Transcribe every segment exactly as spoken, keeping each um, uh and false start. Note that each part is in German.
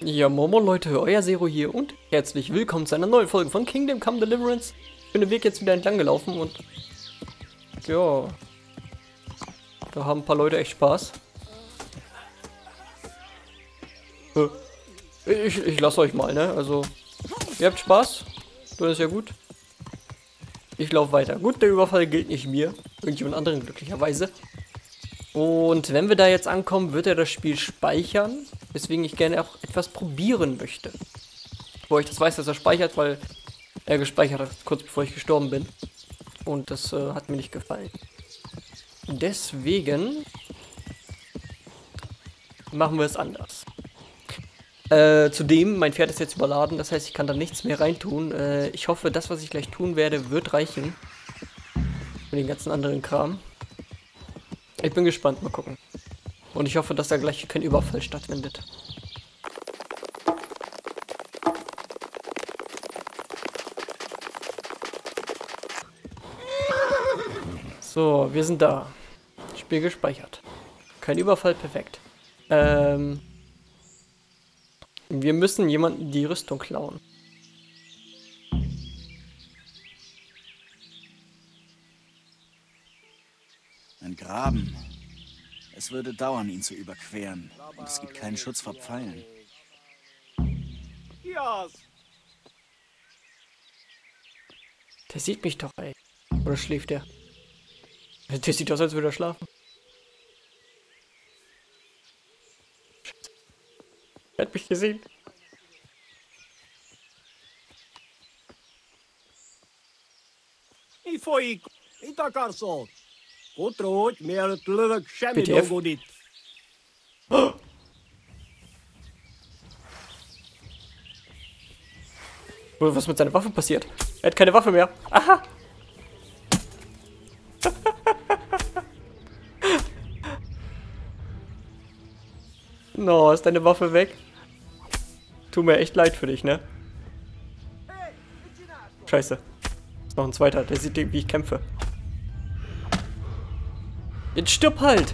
Ja, Momo Leute, euer Zero hier und herzlich willkommen zu einer neuen Folge von Kingdom Come Deliverance. Ich bin den Weg jetzt wieder entlang gelaufen und ja, da haben ein paar Leute echt Spaß. Ich, ich lasse euch mal, ne? Also, ihr habt Spaß, das ist ja gut. Ich laufe weiter. Gut, der Überfall gilt nicht mir, irgendjemand anderen glücklicherweise. Und wenn wir da jetzt ankommen, wird er das Spiel speichern, weswegen ich gerne auch etwas probieren möchte. Wo ich das weiß, dass er speichert, weil er gespeichert hat, kurz bevor ich gestorben bin. Und das äh, hat mir nicht gefallen. Deswegen machen wir es anders. Äh, zudem, mein Pferd ist jetzt überladen, das heißt, ich kann da nichts mehr reintun. Äh, ich hoffe, das, was ich gleich tun werde, wird reichen. Für den ganzen anderen Kram. Ich bin gespannt, mal gucken. Und ich hoffe, dass da gleich kein Überfall stattfindet. So, wir sind da. Spiel gespeichert. Kein Überfall, perfekt. Ähm, wir müssen jemanden die Rüstung klauen. Ein Graben. Es würde dauern, ihn zu überqueren. Und es gibt keinen Schutz vor Pfeilen. Der sieht mich doch, ey. Oder schläft der? Der sieht aus, als würde er schlafen. Scheiße. Er hat mich gesehen. Mi folyik? Mit akarsz ott? Kutrógy, mielőtt lövök, semmi B T F. dolgod itt. Oh. Was mit seiner Waffe passiert? Er hat keine Waffe mehr. Aha! No, ist deine Waffe weg? Tut mir echt leid für dich, ne? Scheiße. Ist noch ein zweiter, der sieht, wie ich kämpfe. Jetzt stirb halt!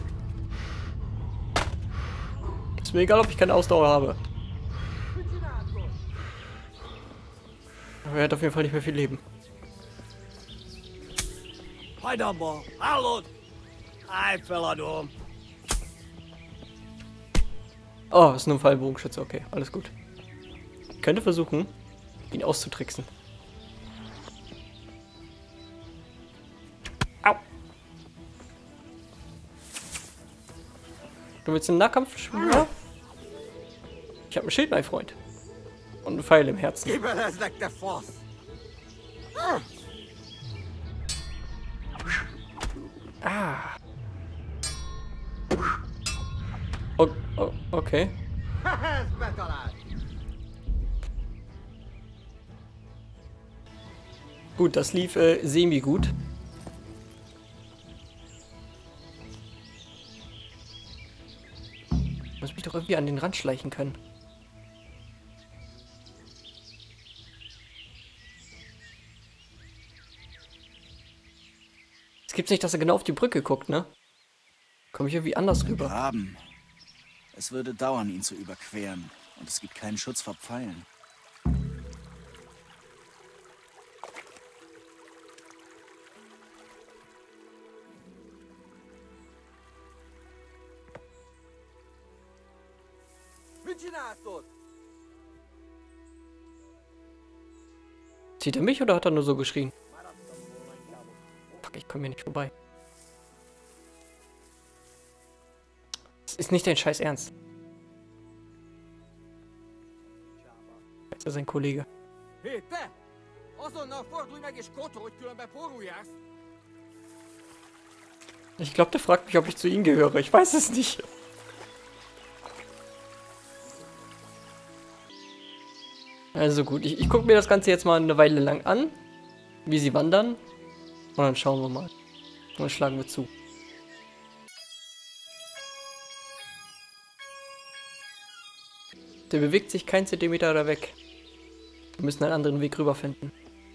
Ist mir egal, ob ich keine Ausdauer habe. Aber er hat auf jeden Fall nicht mehr viel Leben. Hagyd abba, hallod? Állj feladom. Oh, ist nur ein Fallbogenschütze, okay, alles gut. Ich könnte versuchen, ihn auszutricksen. Au! Du willst einen Nahkampf spielen? Ja? Ich habe ein Schild, mein Freund. Und einen Pfeil im Herzen. Kibeleznek, te fasz! Ah. O o okay. Ez betalált! Gut, das lief äh, semi-gut. Ich muss mich doch irgendwie an den Rand schleichen können. Es gibt's nicht, dass er genau auf die Brücke guckt, ne? Komme ich irgendwie anders rüber. Graben. Es würde dauern, ihn zu überqueren. Und es gibt keinen Schutz vor Pfeilen. Mit csináltod? Sieht er mich oder hat er nur so geschrien? Fuck, ich komme hier nicht vorbei. Das ist nicht dein Scheiß Ernst. Das ist sein Kollege. Hé, te! Azonnal fordulj meg és kotolj, különben porul jársz! Ich glaube, der fragt mich, ob ich zu ihm gehöre. Ich weiß es nicht. Also gut, ich, ich gucke mir das Ganze jetzt mal eine Weile lang an, wie sie wandern. Und dann schauen wir mal. Und dann schlagen wir zu. Der bewegt sich keinen Zentimeter da weg. Wir müssen einen anderen Weg rüber finden.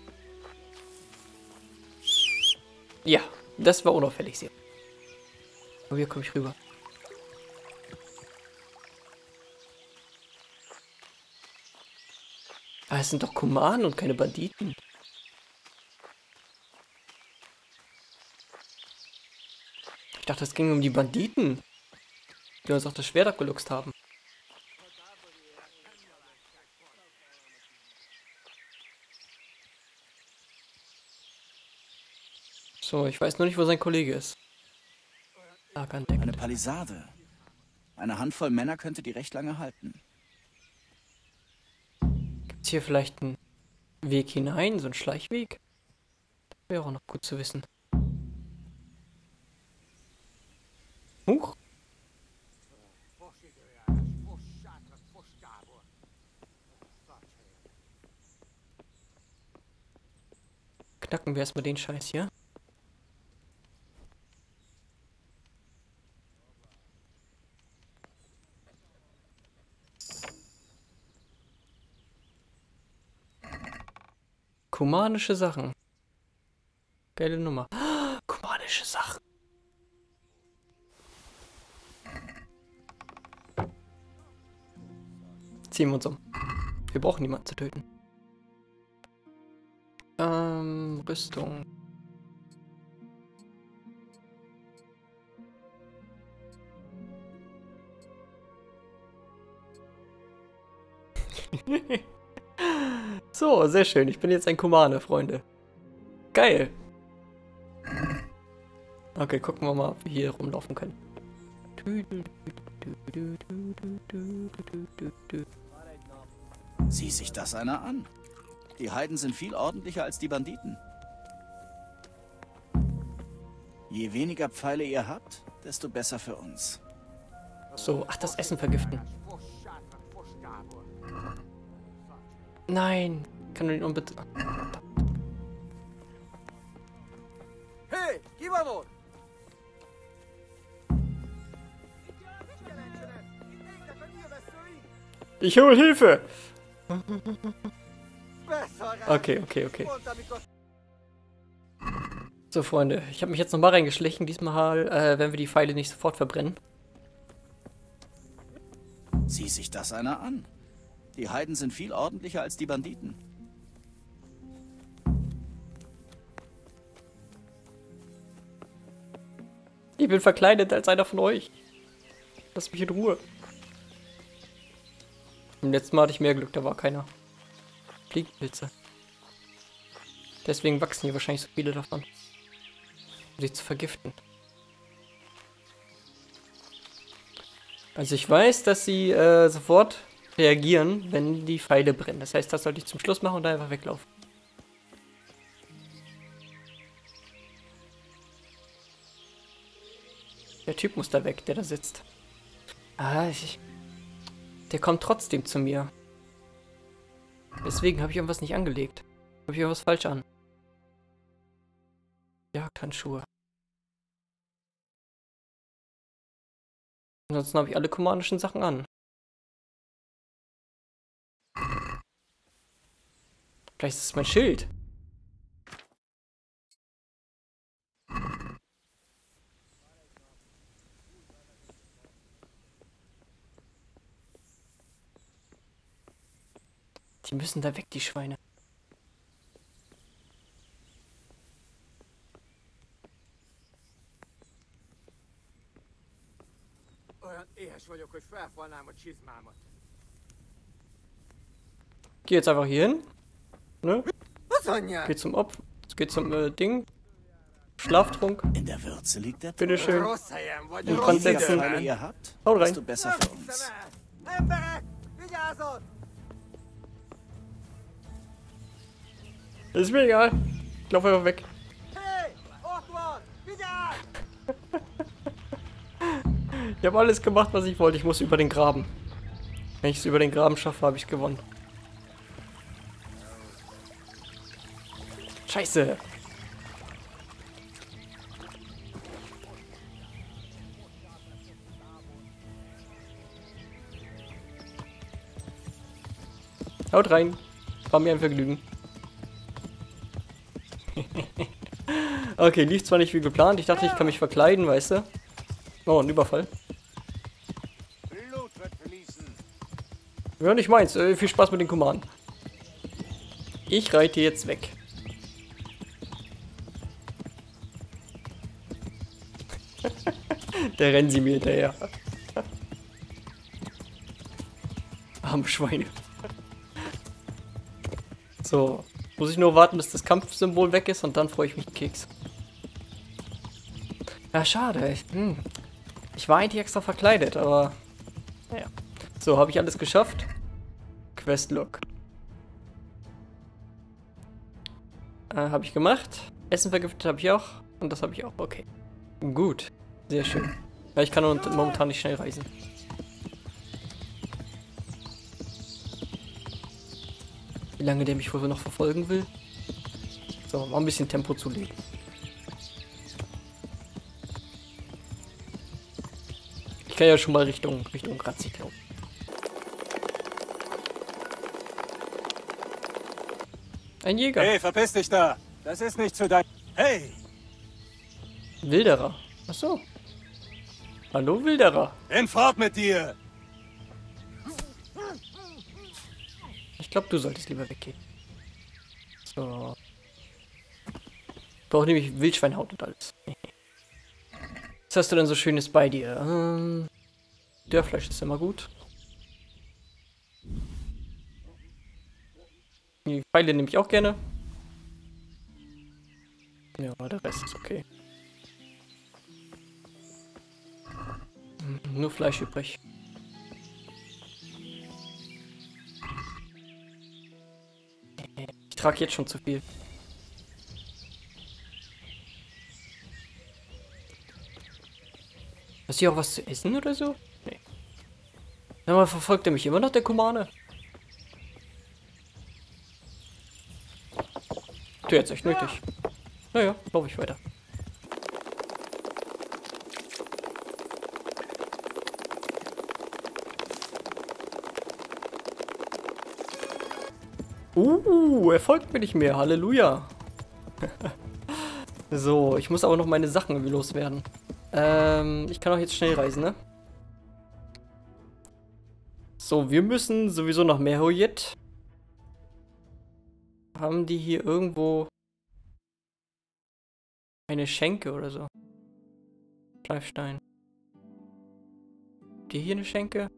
Ja, das war unauffällig sehr. Aber hier komme ich rüber. Ah, es sind doch Kumanen und keine Banditen. Ich dachte, es ging um die Banditen, die uns auch das Schwert abgeluchst haben. So, ich weiß nur nicht, wo sein Kollege ist. Lager entdeckt. Eine Palisade. Eine Handvoll Männer könnte die recht lange halten. Gibt es hier vielleicht einen Weg hinein, so einen Schleichweg? Das wäre auch noch gut zu wissen. Huch. Knacken wir erstmal den Scheiß hier. Kumanische Sachen. Geile Nummer. Kumanische Sachen. Ziehen wir uns um. Wir brauchen niemanden zu töten. Ähm, Rüstung. So, sehr schön. Ich bin jetzt ein Kumane, Freunde. Geil. Okay, gucken wir mal, ob wir hier rumlaufen können. Sieh sich das einer an. Die Heiden sind viel ordentlicher als die Banditen. Je weniger Pfeile ihr habt, desto besser für uns. So, ach, das Essen vergiften. Nein, kann du ihn unbedingt... Hey, kívánod? Ich hol Hilfe! Okay, okay, okay. So, Freunde, ich habe mich jetzt nochmal reingeschlichen. Diesmal äh, werden wir die Pfeile nicht sofort verbrennen. Sieh sich das einer an. Die Heiden sind viel ordentlicher als die Banditen. Ich bin verkleidet als einer von euch. Lass mich in Ruhe. Im letzten Mal hatte ich mehr Glück, da war keiner. Fliegenpilze. Deswegen wachsen hier wahrscheinlich so viele davon. Um sich zu vergiften. Also ich weiß, dass sie äh, sofort reagieren, wenn die Pfeile brennen. Das heißt, das sollte ich zum Schluss machen und dann einfach weglaufen. Der Typ muss da weg, der da sitzt. Ah, ich... Der kommt trotzdem zu mir. Deswegen habe ich irgendwas nicht angelegt. Habe ich irgendwas falsch an. Jagdhandschuhe. Ansonsten habe ich alle kumanischen Sachen an. Vielleicht ist es mein Schild. Die müssen da weg, die Schweine. Olyan éhes vagyok, hogy felfalnám a csizmámat. Geh jetzt einfach hier hin. Ne? Az anyját! Geh zum Opfer. Geht zum äh, Ding. Schlaftrunk. In der Würze liegt der Tod. Bitteschön. Rossz helyen Und vagyok. Brand Je weniger setzen. Pfeile ihr habt, Hau rein. desto besser für uns. Emberek! Vigyázzon! Ist mir egal. Ich lauf einfach weg. Hey! Ott van! Vigyázz! Ich habe alles gemacht, was ich wollte. Ich muss über den Graben. Wenn ich es über den Graben schaffe, habe ich gewonnen. Scheiße. Haut rein. War mir ein Vergnügen. Okay, lief zwar nicht wie geplant. Ich dachte, ich kann mich verkleiden, weißt du? Oh, ein Überfall. Blut wird fließen. Ja, nicht meins. Äh, viel Spaß mit den Kumanen. Ich reite jetzt weg. Da rennen sie mir hinterher. Arme Schweine. So. Muss ich nur warten, bis das Kampfsymbol weg ist und dann freue ich mich Keks. Ja, schade. Ich, hm. ich war eigentlich extra verkleidet, aber... Naja. So, habe ich alles geschafft? Questlog. Äh, habe ich gemacht. Essen vergiftet habe ich auch. Und das habe ich auch. Okay. Gut. Sehr schön. Ja, ich kann momentan nicht schnell reisen. Wie lange der mich wohl noch verfolgen will? So, mal ein bisschen Tempo zulegen. Ich kann ja schon mal Richtung, Richtung Grazig laufen. Ein Jäger. Hey, verpiss dich da! Das ist nicht für dein... Hey! Wilderer. Achso. Hallo Wilderer. Hinfort mit dir! Ich glaube, du solltest lieber weggehen. So. Ich brauche nämlich Wildschweinhaut und alles. Was hast du denn so Schönes bei dir? Ähm, Dörrfleisch ist immer gut. Die Pfeile nehme ich auch gerne. Ja, der Rest ist okay. Nur Fleisch übrig. Ich trage jetzt schon zu viel. Hast du hier auch was zu essen oder so? Nee. Sag mal, verfolgt er mich immer noch, der Kumane? Du jetzt echt nötig. Naja, laufe ich weiter. Uh, er folgt mir nicht mehr. Halleluja. So, ich muss aber noch meine Sachen irgendwie loswerden. Ähm, ich kann auch jetzt schnell reisen, ne? So, wir müssen sowieso nach Merhoyet. Haben die hier irgendwo eine Schenke oder so? Schleifstein. Die hier eine Schenke?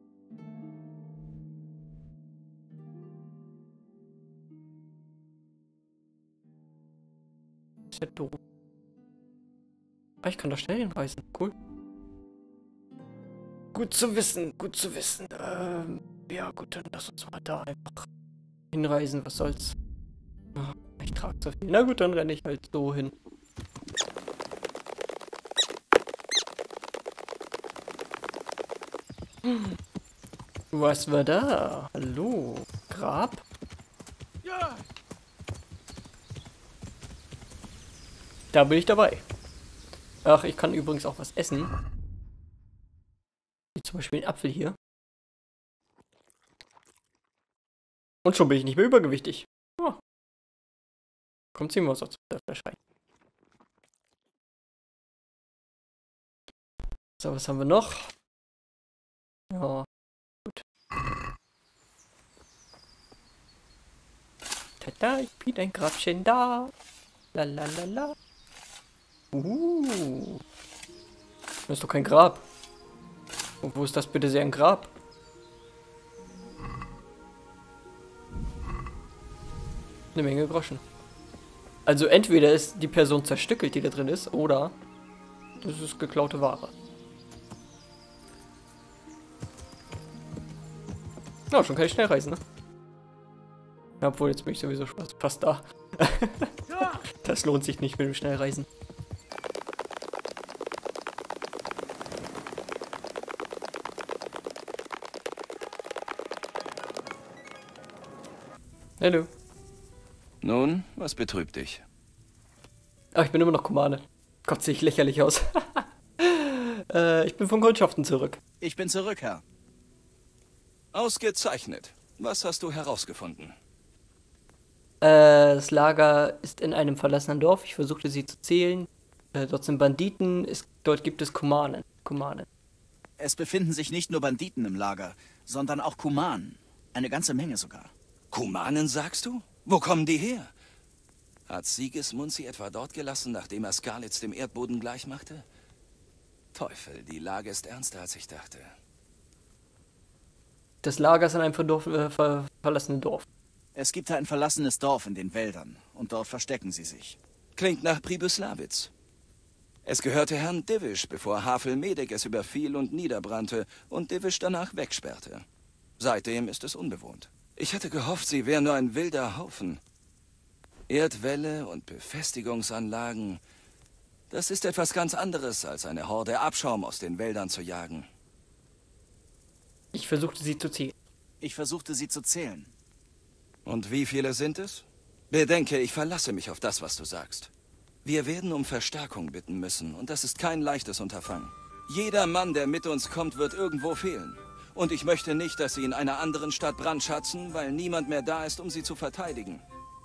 Ist ja doof. Ah, ich kann da schnell hinreisen. Cool. Gut zu wissen, gut zu wissen. Ähm, ja gut, dann lass uns mal da einfach hinreisen. Was soll's? Oh, ich trage zu viel. Na gut, dann renne ich halt so hin. Hm. Was war da? Hallo? Grab? Ja! Da bin ich dabei. Ach, ich kann übrigens auch was essen. Wie zum Beispiel einen Apfel hier. Und schon bin ich nicht mehr übergewichtig. Oh. Kommt ziemlich was aus der Flasche. So, was haben wir noch? Ja, gut. Tada, ich bin ein Grabchen da. La la la la. Uh. Das ist doch kein Grab. Und wo ist das bitte sehr ein Grab? Eine Menge Groschen. Also entweder ist die Person zerstückelt, die da drin ist, oder das ist geklaute Ware. Ja, schon kann ich schnell reisen, ne? Ja, obwohl, jetzt bin ich sowieso fast da. Das lohnt sich nicht mit dem Schnellreisen. Hallo. Nun, was betrübt dich? Ach, ich bin immer noch Kumane. Gott, sehe ich lächerlich aus. äh, ich bin von Kundschaften zurück. Ich bin zurück, Herr. Ausgezeichnet. Was hast du herausgefunden? Äh, das Lager ist in einem verlassenen Dorf. Ich versuchte sie zu zählen. Äh, dort sind Banditen. Es, dort gibt es Kumanen. Kumanen. Es befinden sich nicht nur Banditen im Lager, sondern auch Kumanen. Eine ganze Menge sogar. Kumanen, sagst du? Wo kommen die her? Hat Sigismund sie etwa dort gelassen, nachdem er Skalitz dem Erdboden gleichmachte? Teufel, die Lage ist ernster, als ich dachte. Das Lager ist in einem verdorf, äh, ver verlassenen Dorf. Es gibt da ein verlassenes Dorf in den Wäldern und dort verstecken sie sich. Klingt nach Pribuslawitz. Es gehörte Herrn Divisch, bevor Havel Medek es überfiel und niederbrannte und Divisch danach wegsperrte. Seitdem ist es unbewohnt. Ich hatte gehofft, sie wären nur ein wilder Haufen. Erdwälle und Befestigungsanlagen, das ist etwas ganz anderes, als eine Horde Abschaum aus den Wäldern zu jagen. Ich versuchte sie zu ziehen. Ich versuchte sie zu zählen. Und wie viele sind es? Bedenke, ich verlasse mich auf das, was du sagst. Wir werden um Verstärkung bitten müssen, und das ist kein leichtes Unterfangen. Jeder Mann, der mit uns kommt, wird irgendwo fehlen. Und ich möchte nicht, dass sie in einer anderen Stadt brandschatzen, weil niemand mehr da ist, um sie zu verteidigen.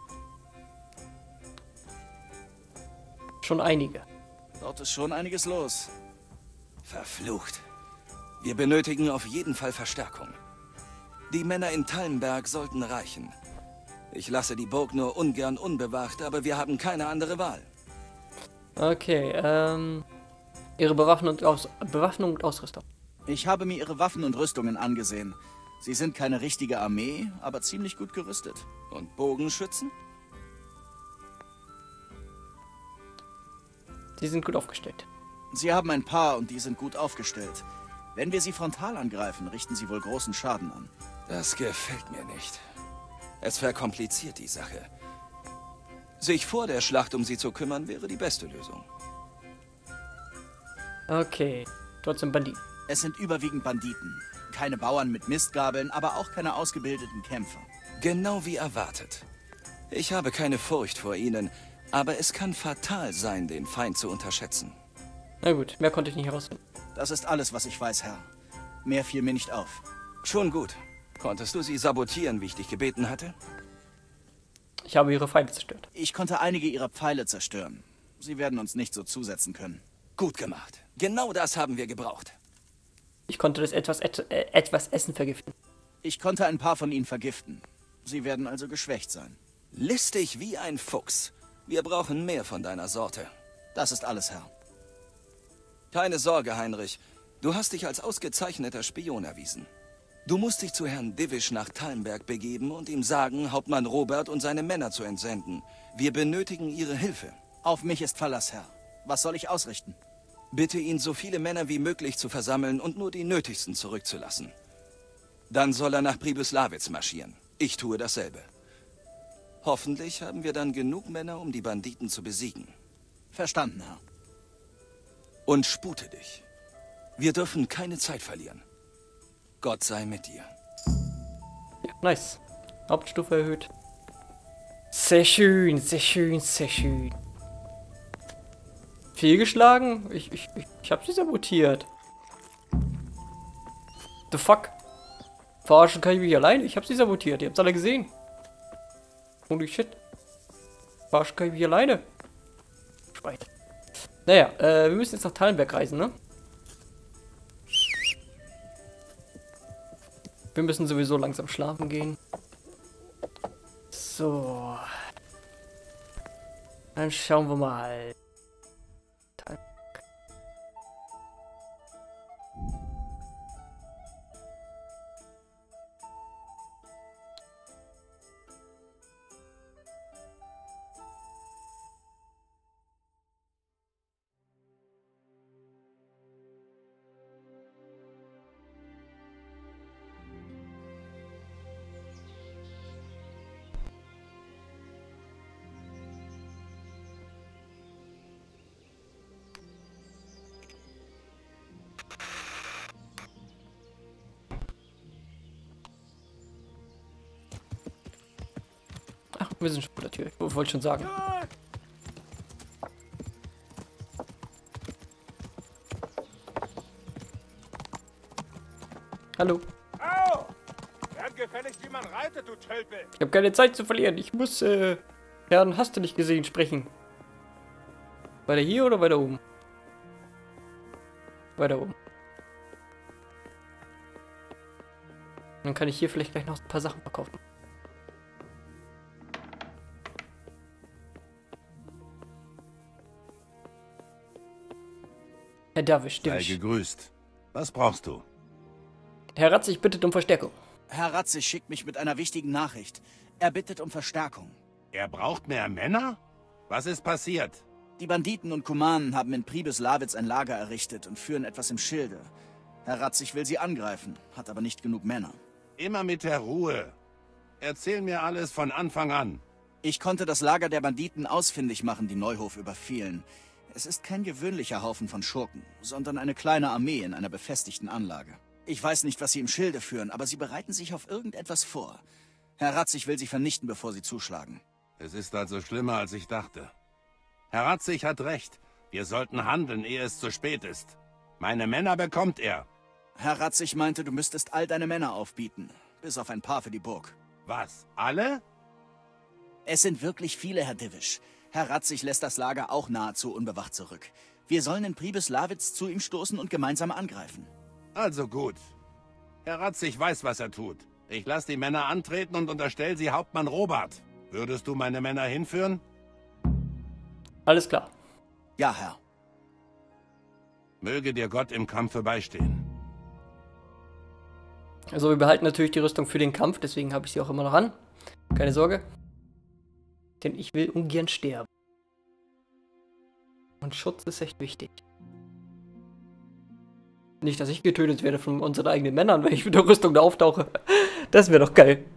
Schon einige. Dort ist schon einiges los. Verflucht. Wir benötigen auf jeden Fall Verstärkung. Die Männer in Talmberg sollten reichen. Ich lasse die Burg nur ungern unbewacht, aber wir haben keine andere Wahl. Okay, ähm... Ihre Bewaffnung und, Aus Bewaffnung und Ausrüstung. Ich habe mir ihre Waffen und Rüstungen angesehen. Sie sind keine richtige Armee, aber ziemlich gut gerüstet. Und Bogenschützen? Sie sind gut aufgestellt. Sie haben ein paar und die sind gut aufgestellt. Wenn wir sie frontal angreifen, richten sie wohl großen Schaden an. Das gefällt mir nicht. Es verkompliziert die Sache. Sich vor der Schlacht um sie zu kümmern, wäre die beste Lösung. Okay, trotzdem Banditen. Es sind überwiegend Banditen. Keine Bauern mit Mistgabeln, aber auch keine ausgebildeten Kämpfer. Genau wie erwartet. Ich habe keine Furcht vor ihnen, aber es kann fatal sein, den Feind zu unterschätzen. Na gut, mehr konnte ich nicht herausfinden. Das ist alles, was ich weiß, Herr. Mehr fiel mir nicht auf. Schon gut. Konntest du sie sabotieren, wie ich dich gebeten hatte? Ich habe ihre Feinde zerstört. Ich konnte einige ihrer Pfeile zerstören. Sie werden uns nicht so zusetzen können. Gut gemacht. Genau das haben wir gebraucht. Ich konnte das etwas, et äh, etwas Essen vergiften. Ich konnte ein paar von ihnen vergiften. Sie werden also geschwächt sein. Listig wie ein Fuchs. Wir brauchen mehr von deiner Sorte. Das ist alles, Herr. Keine Sorge, Heinrich. Du hast dich als ausgezeichneter Spion erwiesen. Du musst dich zu Herrn Divisch nach Talmberg begeben und ihm sagen, Hauptmann Robert und seine Männer zu entsenden. Wir benötigen ihre Hilfe. Auf mich ist Verlass, Herr. Was soll ich ausrichten? Bitte ihn, so viele Männer wie möglich zu versammeln und nur die nötigsten zurückzulassen. Dann soll er nach Pribuslawitz marschieren. Ich tue dasselbe. Hoffentlich haben wir dann genug Männer, um die Banditen zu besiegen. Verstanden, Herr. Und spute dich. Wir dürfen keine Zeit verlieren. Gott sei mit dir. Ja, nice. Hauptstufe erhöht. Sehr schön, sehr schön, sehr schön. Fehlgeschlagen? Ich, ich, ich, ich hab sie sabotiert. The fuck? Verarschen kann ich mich alleine? Ich hab sie sabotiert. Ihr habt's alle gesehen. Holy shit. Verarschen kann ich mich alleine. Schwein. Naja, äh, wir müssen jetzt nach Talmberg reisen, ne? Wir müssen sowieso langsam schlafen gehen. So. Dann schauen wir mal. Ach, wir sind schon vor der Tür. Ich wollte schon sagen. Hallo. Au! Lern gefälligst, wie man reitet, du Tölpel! Ich habe keine Zeit zu verlieren. Ich muss, äh, Herrn hast du nicht gesehen, sprechen. Weiter hier oder weiter oben? Weiter oben. Dann kann ich hier vielleicht gleich noch ein paar Sachen verkaufen. Herr Derwisch, Sei Derwisch. gegrüßt. Was brauchst du? Herr Ratzig bittet um Verstärkung. Herr Ratzig schickt mich mit einer wichtigen Nachricht. Er bittet um Verstärkung. Er braucht mehr Männer? Was ist passiert? Die Banditen und Kumanen haben in Pribislawitz ein Lager errichtet und führen etwas im Schilde. Herr Ratzig will sie angreifen, hat aber nicht genug Männer. Immer mit der Ruhe. Erzähl mir alles von Anfang an. Ich konnte das Lager der Banditen ausfindig machen, die Neuhof überfielen. Es ist kein gewöhnlicher Haufen von Schurken, sondern eine kleine Armee in einer befestigten Anlage. Ich weiß nicht, was sie im Schilde führen, aber sie bereiten sich auf irgendetwas vor. Herr Ratzig will sie vernichten, bevor sie zuschlagen. Es ist also schlimmer, als ich dachte. Herr Ratzig hat recht. Wir sollten handeln, ehe es zu spät ist. Meine Männer bekommt er. Herr Ratzig meinte, du müsstest all deine Männer aufbieten, bis auf ein paar für die Burg. Was? Alle? Es sind wirklich viele, Herr Divisch. Herr Ratzig lässt das Lager auch nahezu unbewacht zurück. Wir sollen in Pribislawitz zu ihm stoßen und gemeinsam angreifen. Also gut. Herr Ratzig weiß, was er tut. Ich lasse die Männer antreten und unterstelle sie Hauptmann Robert. Würdest du meine Männer hinführen? Alles klar. Ja, Herr. Möge dir Gott im Kampfe beistehen. Also wir behalten natürlich die Rüstung für den Kampf, deswegen habe ich sie auch immer noch an. Keine Sorge. Denn ich will ungern sterben. Und Schutz ist echt wichtig. Nicht, dass ich getötet werde von unseren eigenen Männern, wenn ich mit der Rüstung da auftauche. Das wäre doch geil.